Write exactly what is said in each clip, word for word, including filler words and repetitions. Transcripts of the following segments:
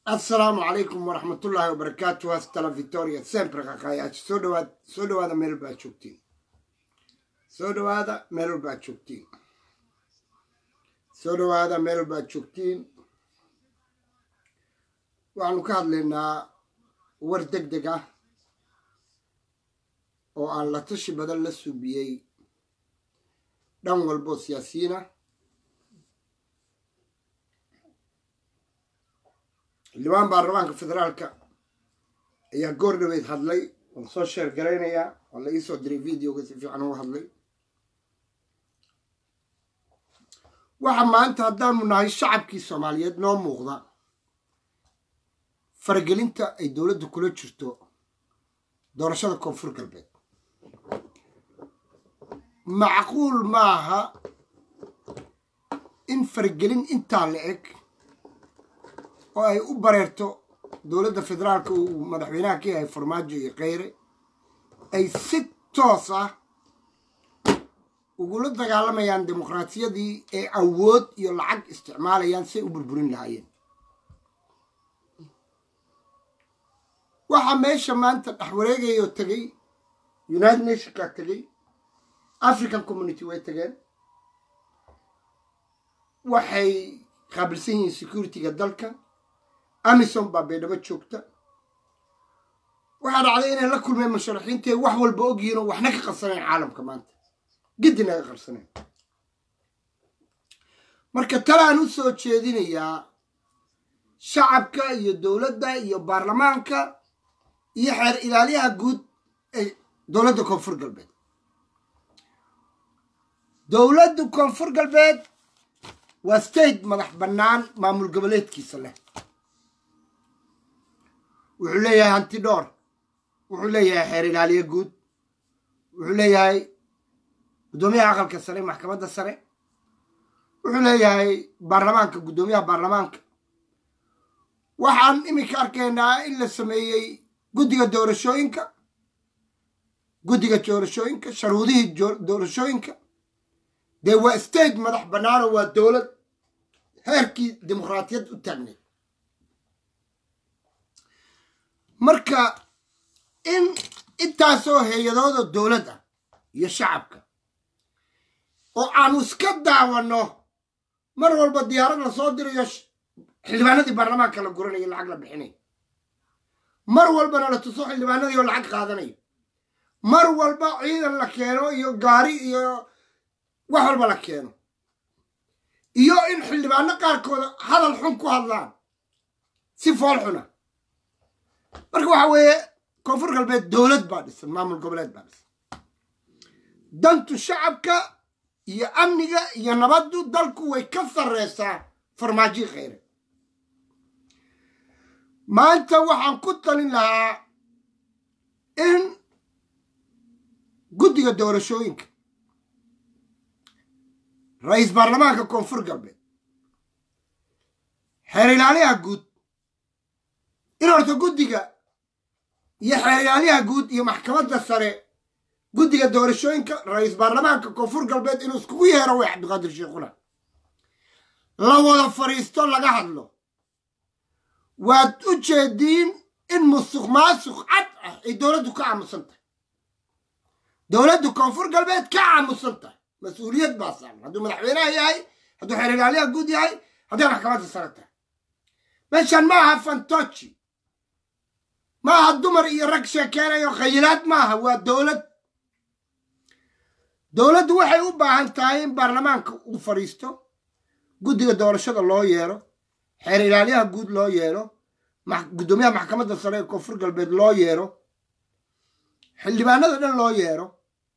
السلام عليكم ورحمة الله وبركاته. هستلا فيتوريا سيمبر قاقاياش سودو هذا سودو هذا ميل باتشوكتين سودو هذا ميل باتشوكتين سودو هذا ميل باتشوكتين وعنو كاد لنا ورد دقدقة وعن لا تشي بدل لسوبيي دان والبو سياسينا اللوان بارلمانك فدرالك يا قرن بيت هدلي والسوشيال جرينيا ولا يسوى دري فيديو قلت في عنه هدلي وحما أنت هدام من هاي الشعب كي الصوماليات نوم مغضى فرقل انت اي دولة دو كله تشرتو دورشاد كونفور قلبت معقول معها ان فرقلين انت لعك oo ay u bareerto dowladda federaalka uu madaxweynaha ka yahay farmaajo iyo kheyre ay si toos ah ugula dagaalamayaan dimuqraadiyadii ee awood iyo lacag isticmaalayaan si ay u burburin lahaayeen waxaa meesha maanta dhex wareegayoo tegay united nationka tegay african community way tageen waxay qaabilsan yihiin securityga dalka أميسون بابي دابا تشوكتا واحد علينا لا كل ما مشارحين تي واحد والبوقينا وحنا كقصرين عالم كمان قدنا قرصنين مركا ترى نوسو تشيدين يا شعبك يا دولة يا برلمانك يحر إلى عليها جود دولة كونفور قلبت دولة كونفور قلبت واستيد مدح بنان مامول قبلت كيسله وحليها هانتي دور وحليها حير العالية جود وحليها قدوميها عقل كسري محكمة السري وحليها برلمانك قدوميها برلمانك وحان إمي كاركينا إلا سميي قدقة دور الشوينكا قدقة دور الشوينكا شروديه دور الشوينكا دي واستيد مدح بنانا والدولة هيركي ديمقراطية التغني marka in intaasoo hay-adooda dowladda iyo shacabka oo aanu iska daawano mar walba diyaarad la soo dirayo xildhibaanadii baarlamaanka la guranayo lacag la bixinayo mar walbana la tuso xildhibaanadii oo lacag qaadanayo mar walba ciidan la keeno iyo gaari iyo wax walba la keeno iyo in xildhibaano qaarkooda hadal xun ku hadlaan si fool xuna marka waxa weeye koonfur galbeed dowlad baa dhisan maamul goboleed baa dhisan dantu shacabka iyo amniga iyo nabaddu dalku way ka sarreysaa farmaajo kheyre maanta waxaan ku talin lahaa in guddiga doorashooyinka ra-iis baarlamaanka koonfur galbeed xeer ilaaliyaha guud in horta guddiga iyo xeeryaaliyaha guud iyo maxkamadda sare guddiga doorashooyinka ra-iis baarlamaanka koonfur galbeed inuu iskugu yeero way cabdiqaadir sheekhuna la wada fadhiisto laga hadlo waad u jeediin in musuq maasuq cad ah ay dowladdu ka aamusan tahay dowladdu koonfur galbeed ka aamusan tahay mas-uuliyad baa saaran hadduu madaxweynaha yahay hadduu xeeryaaliyaha guud yahay hadday maxkamadda sare tahay meeshan ma aha fantochi maaha dumar iyo rag sheekeynayo khayilaad maaha waa dowlad dowladdu waxay u baahan tahay in baarlamaanka uu fadhiisto guddiga doorashada loo yeero xeer ilaaliyaha guud loo yeero guddoomiyaha maxkamadda sare ee koonfur galbeed loo yeero xildhibaanada dhan loo yeero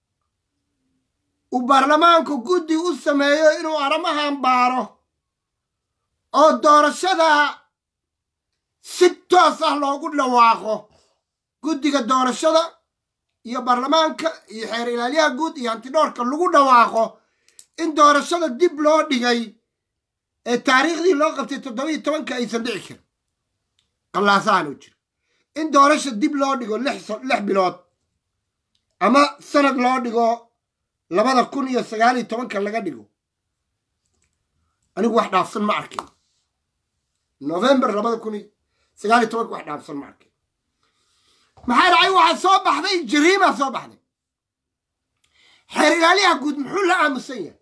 uu baarlamaanku guddi u sameeyo inuu arrimahan baaro oo doorashada si toos ah loogu dhawaaqo guddiga doorashada iyo baarlamaanka iyo xeer ilaaliyaha guud iyo hantidhoorka lagu dhawaaqo in doorashada dib loo dhigay ee taariikhdii loo qabtay toddobiiyo tobanka aysan dhici karin qallaasahan u jira in doorasha dib loo dhigo lix bilood ama sanad loo dhigo labada kun iyo sagaal iyo tobanka laga dhigo anigu wax dhaafsan ma arkin november labada kun سقالي توك واحد عبصر معك محير عي واحد صوب بحذي جريمة صوب بحذي حير عليها قد محولة عام السنة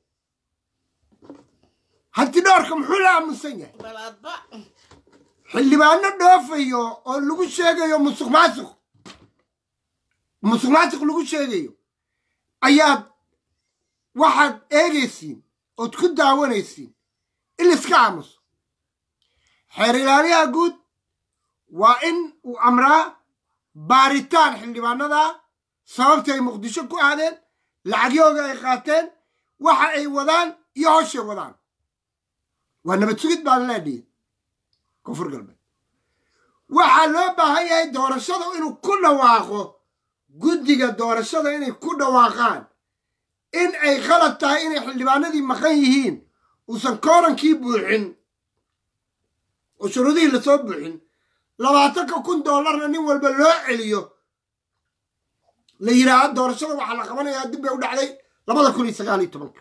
هانتي دوركم محولة عام السنة اللي ما عندنا دوفيو اللي قلت شيء يوم مسخ ماسخ مسخ ماسخ اللي قلت شيء أياد واحد إيجيسين وتكون دعوان إيسين اللي سكامس حير عليها قد وإن وأمرا باريتان اللي ما عندنا صوبتي مقدشة كوادين لعجيوغا يقاتين waxa ay wadaan iyo hawsha wadaan waa nabad sugid baa la leeyahay koonfur galbeed waxa loo baahan yahay doorashada inuu ku dhawaaqo guddiga doorashada inay ku dhawaaqaan in ay khalad tahay inay xildhibaanadii maqan yihiin uusan koorankii buuxin oo shuruudihii la soo buuxin labaatan kun doolarna nin walba loo celiyo la yiraahdo doorashada waxa la qabanayaa dib bay u dhacday labada kun iyo sagaal iyo tobanka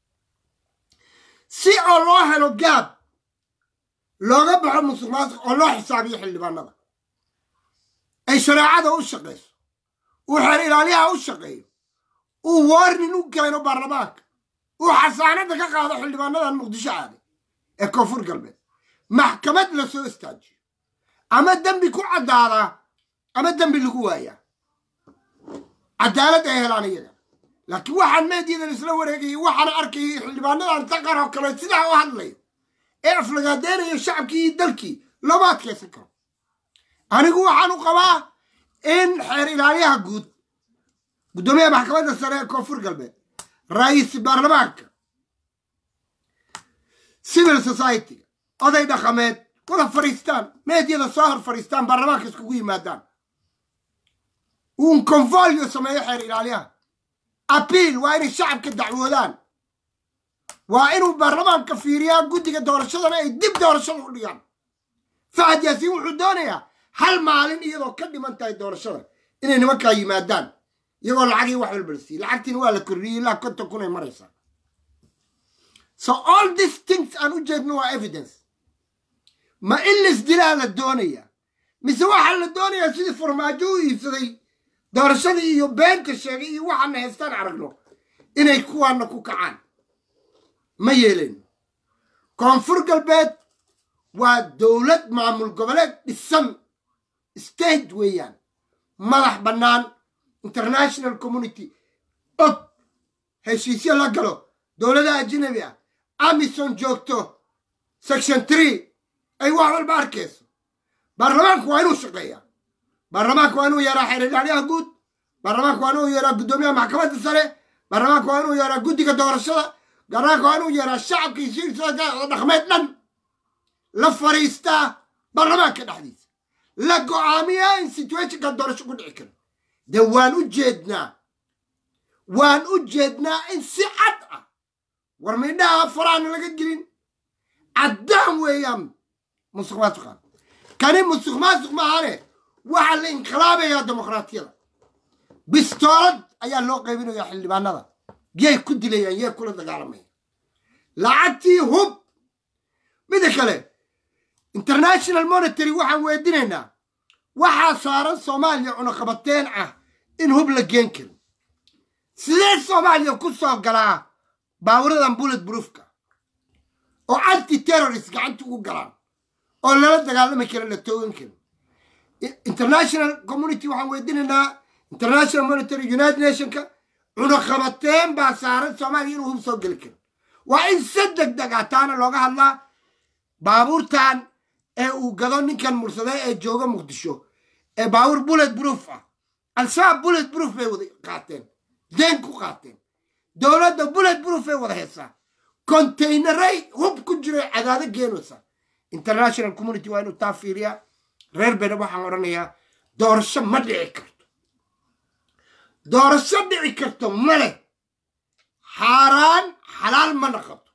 si oo loo helo gaab looga baxo musuqmaasuq oo loo xisaabiyo xildhibaanada ay shareecada u shaqeyso uu xeer ilaaliyaha u shaqeeyo uu warning u keeno baarlamaanka uu xasaanada ka qaado xildhibaanadan muqdisho aaday ee koonfur galbeed maxkamad la soo istaajiyo ama dambi ku caddaada ama dambi lagu waayaa cadaalad ay helaan iyaga laakiin waxaan meediyadan isla wareegayay waxaan arkayay xildhibaanadan taqar oo kale sidaa u hadlayo ee aflagaadeynaya shacabkii iyo dalkii lama adkaysan karo anigu waxaan u qabaa in xeer ilaaliyaha guud gudoomiyaha maxkamadda sare ee koonfur galbeed ra'iis baarlamaanka civil society oday dhaqameed wada fariistaan meediyada soo hor fariistaan baarlamaanka iskugu yimaadaan uun konfolyo sameeyo xeer ilaaliyaha abiil waa inay shacabka dacwoodaan waa inuu baarlamaanka fiiriyaa guddiga doorashadana ay dib doorashada u dhigaan fahad yaasiin wuxuu doonayaa hal maalin iyadoo ka dhiman tahay doorashada inay nimankaa yimaadaan iyagoo lacagii wax walba la siiyey lacagtiina waa la kordhiyey ilaa konton kun ay maraysaa so all these things aan u jeedno waa evidence ma in laisdilaa la doonaya mise waxaa la doonayaa sidii farmaajo u iibsaday doorashadii iyo beenta sheegay iyo waxaana haystaan aragno inay kuwaana ku kacaan ma yeeleen koonfur galbeed waa dowlad maamul goboleed dhisan state weeyaan madax bannaan international community og heshiisyo la galo dowladaha ajnabi ah amison joogto section three ay wax walba arkayso baarlamaanku waa inuu shaqeeyaa baarlamaanku waa inuu yeeraa xeer ilaaliyaha guud baarlamaanku waa inuu yeeraa guddoomiyaha maxkamadda sare baarlamaanku waa inuu yeeraa guddiga doorashada baarlamaanku waa inuu yeeraa shacabka iyo siirtada dhaqameed dhan la fariistaa baarlamaanka dhexdiisa la go'aamiyaa in situationka doorasho ku dhici karo dee waan u jeednaa waan u jeednaa in si cad ah war midhaha faraana laga gelin caddaan weeyaan musuq maasuqaan kani musuq maasuq maahane waxaa la inqilaabayaa dimuqraatiyada bistoolad ayaa loo qaybinayaa xildhibaanada yay ku dilayaan yay kula dagaalamayaan lacagtii hub mida kale international monetary waxaan weydinaynaa waxaa saaran soomaaliya cunaqabateen ah in hub la geen karin sidee soomaaliya ku soo galaa baawuradan bullet proofka oo anti terrorist gacanta ugu galaan oo lala dagaalami karin la toogan karin international community waxaan weydinaynaa international monetary united nationka cunaqabateen baa saaran soomaaliya inuu hub soo geli karin waa in si deg deg ah taana looga hadlaa baabuurtan ee uu gado ninkan mursaday ee jooga muqdisho ee baabuur bullet proof ah al-shabaab bullet proof bay wada qaateen deen ku qaateen dowladda bullet proof bay wada haysaa containeray hub ku jiray cadaado geenaysa international community waa inuu taa fiiriyaa reer beena waxaan odhanayaa doorasho ma dhici karto doorasho dhici karto ma leh xaaraan xalaal ma naqato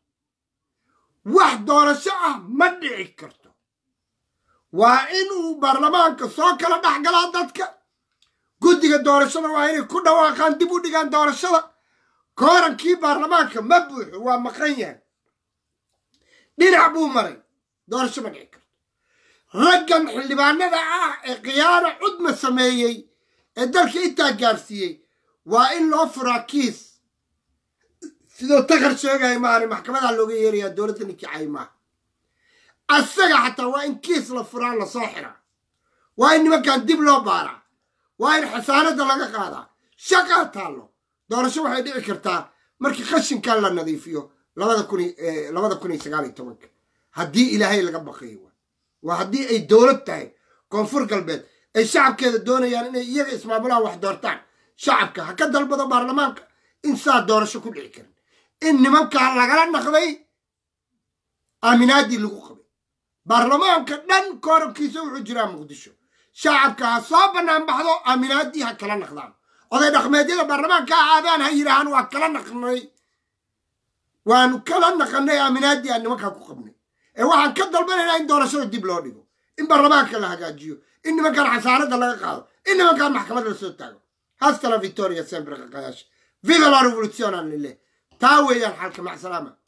wax doorasho ah ma dhici karto waa inuu baarlamaanka soo kala dhex galaa dadka guddiga doorashada waa inay ku dhawaaqaan dib u dhigaan doorashada koorankii baarlamaanka ma buuxo waa maqan yahay dhinac buu maray doorasho ma dhici karto raggan xildhibaanada ah ee khiyaano cudma sameeyey ee dalka intaa gaarsiiyey waa in loo furaa kiis sidoo takar sheegaya maani maxkamadaa looga yeerayaa dowladda ninkii caymaa asaga xataa waa in kiis la furaa lasoo xiraa waa in nimankan dib loo baaraa waa in xasaanada laga qaadaa shaqaa taallo doorasho waxay dhici kartaa markii qashinkan la nadiifiyo labada kun labada kun iyo sagaal iyo tobanka haddii ilaahay laga baqayo waa haddii ay dowlad tahay koonfur galbeed ay shacabkeeda doonayaan inay iyaga ismaamulaan wax doortaan shacabka ha ka dalbado baarlamaanka in saa doorasho ku dhici karin in nimankaa lagala naqday aaminaadii lagu qabay baarlamaanka dhan koorabkiisa wuxuu jiraa muqdisho shacabka ha soo bannaan baxdo aaminaadii ha kala naqdaan oday dhaqmeedyada baarlamaanka ha aadaan ha yidhaahaan waa kala naqnay waanu kala naqanay aaminaadii aan nimankaa ku qabnay ee waxaan ka dalbanaynaa in doorashada dib loo dhigo in baarlamaanka la hagaajiyo in nimankan xasaanada laga qaado in nimankan maxkamad la soo taago hasta la victoria sempre qaqayaasha viva la revoluzione lileh taa weeyaan xalka macsalaama